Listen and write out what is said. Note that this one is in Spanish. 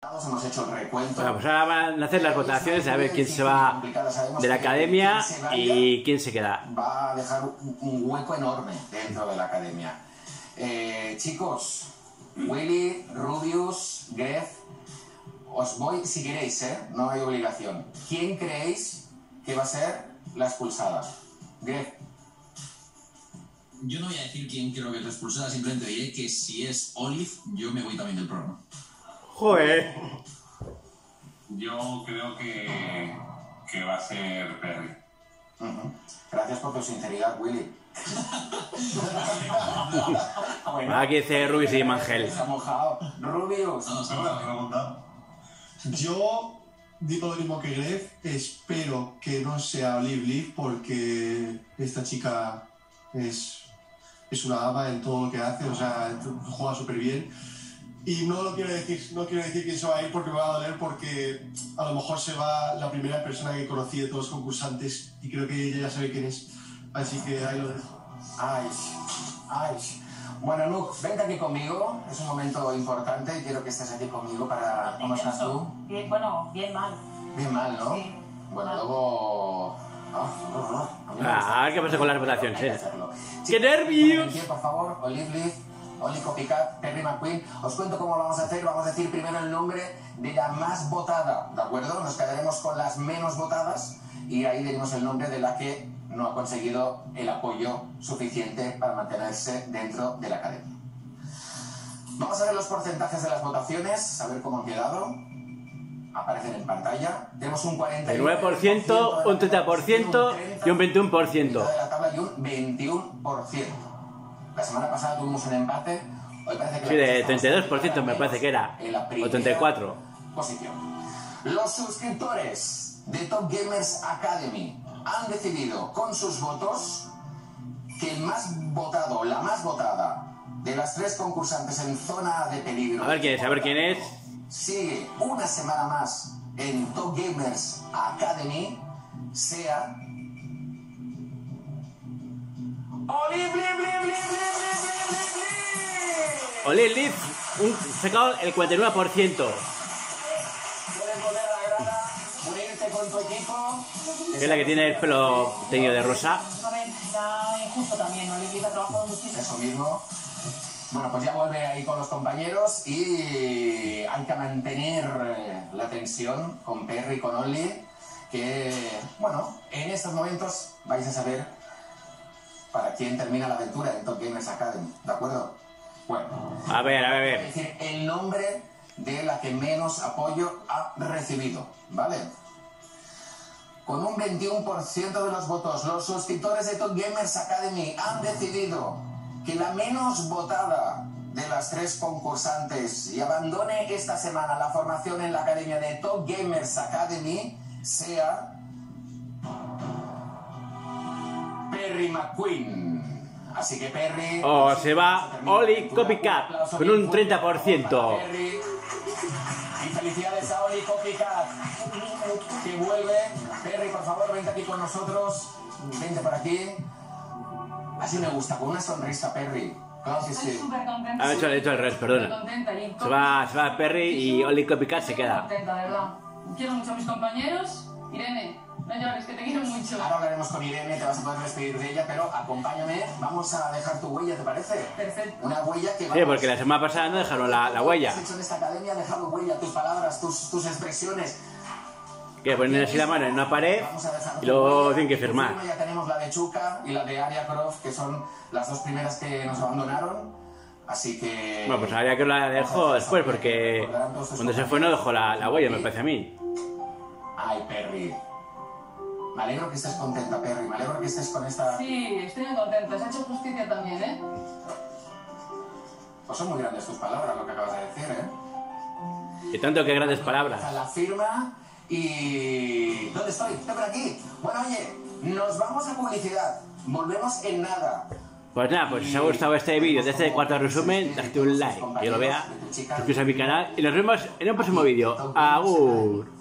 Hemos hecho el recuento. Bueno, pues ahora van a hacer las votaciones a ver quién se va de la academia y quién se queda. Va a dejar un hueco enorme dentro de la academia. Chicos, Willy, Rubius, Gref, os voy si queréis, no hay obligación. ¿Quién creéis que va a ser la expulsada? Gref. Yo no voy a decir quién creo que es la expulsada, simplemente diré que si es Olive, yo me voy también del programa. ¡Joder! Yo creo que va a ser Perry. Gracias por tu sinceridad, Willy. Bueno, aquí dice Rubius y Mangel. Se ha mojado. Rubius. Yo digo lo mismo que Gref. Espero que no sea Olive Leaf porque esta chica es una dama en todo lo que hace, o sea, juega súper bien. Y no quiero decir quién se va a ir porque me va a doler, porque a lo mejor se va la primera persona que conocí de todos los concursantes y creo que ella ya sabe quién es. Así que ahí lo dejo. Ay. Bueno, Luke, vente aquí conmigo. Es un momento importante y quiero que estés aquí conmigo para... ¿Cómo estás tú? Bien, bueno, bien mal. Bien mal, ¿no? Sí. Bueno, luego... A ver qué pasa con las votaciones, ¡Qué Chicos, nervios! por favor, Olive Leaf, Oli Copycat, Perry McQueen. Os cuento cómo lo vamos a hacer. Vamos a decir primero el nombre de la más votada, ¿de acuerdo? Nos quedaremos con las menos votadas y ahí diremos el nombre de la que no ha conseguido el apoyo suficiente para mantenerse dentro de la academia. Vamos a ver los porcentajes de las votaciones, a ver cómo han quedado. Aparecen en pantalla. Tenemos un 49%, un 30% y un 21%. De la tabla y un 21%. La semana pasada tuvimos un empate. Hoy parece que Sí, de 32% me parece que era. O 34%. Posición. Los suscriptores de Top Gamers Academy han decidido con sus votos que el más votado, la más votada de las 3 concursantes en zona de peligro. A ver quién es. Sigue una semana más en Top Gamers Academy, sea Olive Leaf, sacado el 49%. Puedes volver a la grada, unirte con tu equipo. Es la que tiene el pelo teñido de rosa. A ver, ya injusto también, ¿no? Le ha trabajado muchísimo. Eso mismo. Bueno, pues ya vuelve ahí con los compañeros y hay que mantener la tensión con Perry y con Oli, que, bueno, en estos momentos vais a saber para quién termina la aventura en Top Gamers Academy, ¿de acuerdo? Bueno, A ver. es decir, el nombre de la que menos apoyo ha recibido, ¿vale? Con un 21% de los votos, los suscriptores de Top Gamers Academy han decidido que la menos votada de las 3 concursantes y abandone esta semana la formación en la academia de Top Gamers Academy sea Perry McQueen. Así que Perry... Se va Oli Copycat con un 30%. Perry. Y felicidades a Oli Copycat, que vuelve. Perry, por favor, vente aquí con nosotros. Vente por aquí. Así me gusta, con una sonrisa, Perry. Claro que Estoy sí. súper contenta. Ha hecho el revés, perdona. Contenta, y Se va Perry y Oli Copycat se queda. contenta, de verdad. Quiero mucho a mis compañeros. Irene, no llores, que te quiero mucho. Ahora hablaremos con Irene, te vas a poder despedir de ella, pero acompáñame, vamos a dejar tu huella, ¿te parece? Perfecto. Una huella que... Sí, porque la semana pasada no dejaron la huella. Lo que has hecho en esta academia, ha dejado huella, tus palabras, tus expresiones. Que ponen así la mano en una pared Vamos a dejar y tu luego huella. tienen que En tu firmar. firma ya tenemos la de Chuka y la de Aria Croft, que son las 2 primeras que nos abandonaron. Así que... Bueno, pues habría que la dejo después porque cuando se fue no dejó la huella, me parece a mí. Ay, Perry. Me alegro que estés contenta, Perry. Me alegro que estés con esta... Sí, estoy muy contenta. Se ha hecho justicia también, ¿eh? Pues son muy grandes tus palabras, lo que acabas de decir, ¿eh? Y tanto que grandes palabras. La firma y... ¿Dónde estoy? Estoy por aquí. Bueno, oye, nos vamos a publicidad. Volvemos en nada. Pues nada, pues si os ha gustado este vídeo de este cuarto resumen, date un like, que lo vea, suscríbete a mi canal y nos vemos en un próximo vídeo. ¡Agur!